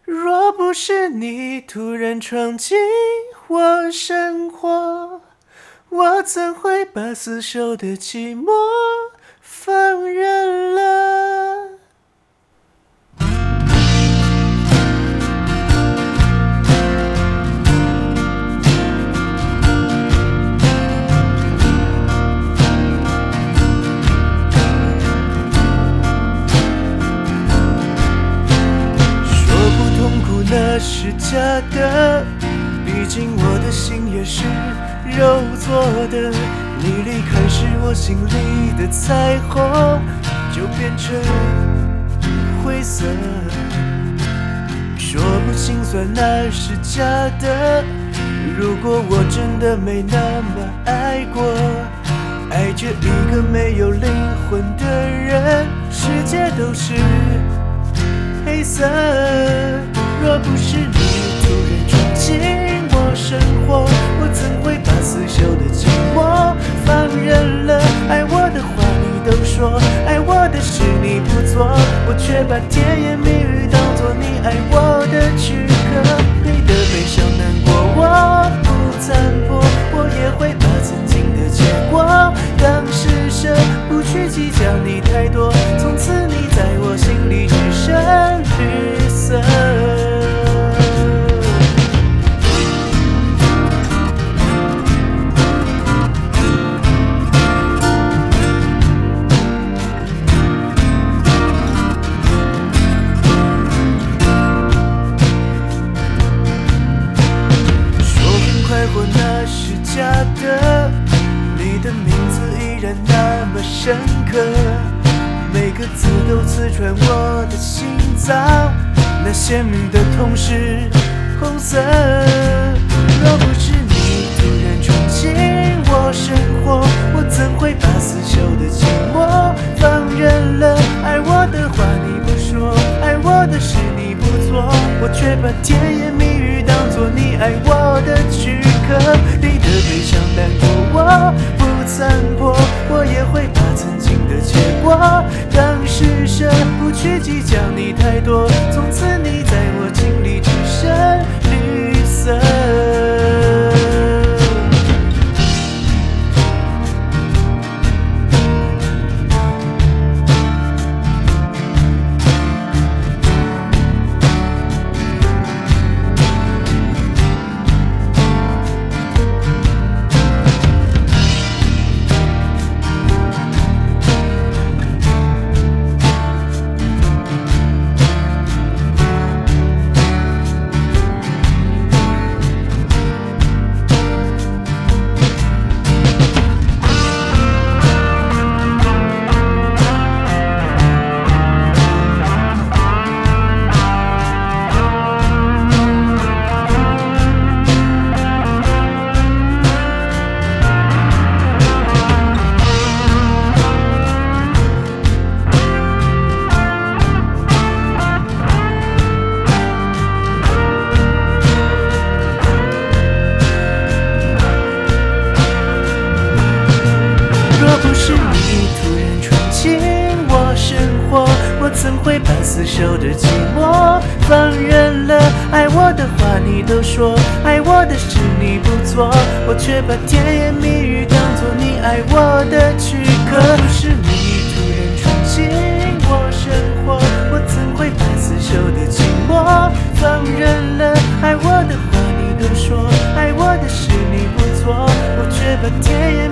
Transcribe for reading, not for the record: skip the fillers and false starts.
若不是你突然闯进我生活，我怎会把厮守的寂寞放任了？那是假的，毕竟我的心也是肉做的。你离开时，我心里的彩虹就变成灰色。说不清算那是假的，如果我真的没那么爱过，爱着一个没有灵魂的人，世界都是黑色。若不是你突然闯进我生活，我怎会把厮守的寂寞放任了？爱我的话你都说，爱我的事你不做，我却把甜言蜜语当作你爱我的躯壳。你的悲伤难过我不参破，我也会把曾经的结果当施舍，不去计较你太多，从此你在我心里只剩绿色。那是假的，你的名字依然那么深刻，每个字都刺穿我的心脏，那鲜明的痛是红色。若不是你突然闯进我生活，我怎会把厮守的寂寞放任了？爱我的话你不说，爱我的事你不做，我却把甜言蜜语当作你爱我的躯壳。你的悲伤难过我不参破，我也会把曾经的结果当施舍，不去计较你太多，从此你在我心里只剩绿色。怎会把厮守的寂寞放任了？爱我的话你都说，爱我的事你不做，我却把甜言蜜语当作你爱我的躯壳。不是你突然闯进我生活，我怎会把厮守的寂寞放任了？爱我的话你都说，爱我的事你不做，我却把甜言